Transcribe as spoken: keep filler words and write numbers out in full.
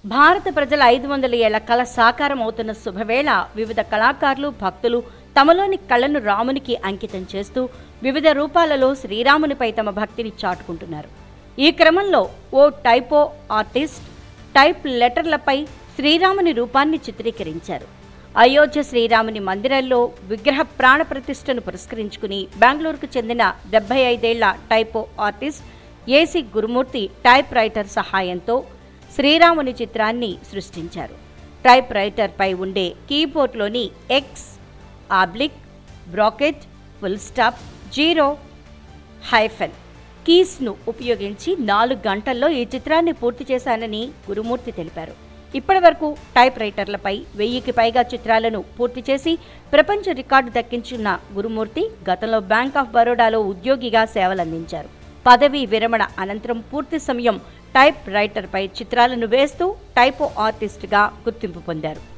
భారత ప్రజల ఐదు వందల ఏళ్ల కళ సాకారం అవుతున్న శుభవేళ వివిధ కళాకారులు, భక్తులు తమలోని కళను రామునికి అంకితం చేస్తూ వివిధ రూపాలలో శ్రీరామునిపై తమ భక్తిని చాటుకుంటున్నారు. ఈ క్రమంలో ఓ టైపో ఆర్టిస్ట్ టైప్ లెటర్లపై శ్రీరాముని రూపాన్ని చిత్రీకరించారు. అయోధ్య శ్రీరాముని మందిరంలో విగ్రహ ప్రాణ ప్రతిష్టను పురస్కరించుకుని బెంగళూరుకు చెందిన డెబ్బై ఐదేళ్ల typo artist AC Gurumurthy typewriter సహాయంతో శ్రీరాముని చిత్రాన్ని సృష్టించారు. టైప్ రైటర్పై ఉండే కీబోర్డ్లోని X, oblique, bracket, full stop, zero, hyphen కీస్ను ఉపయోగించి నాలుగు గంటల్లో ఈ చిత్రాన్ని పూర్తి చేశానని గురుమూర్తి తెలిపారు. ఇప్పటి వరకు టైప్ రైటర్లపై వెయ్యికి పైగా చిత్రాలను పూర్తి చేసి ప్రపంచ రికార్డు దక్కించున్న గురుమూర్తి గతంలో బ్యాంక్ ఆఫ్ బరోడాలో ఉద్యోగిగా సేవలందించారు. పదవీ విరమణ అనంతరం పూర్తి సమయం టైప్ రైటర్పై చిత్రాలను వేస్తూ టైపో ఆర్టిస్ట్గా గుర్తింపు పొందారు.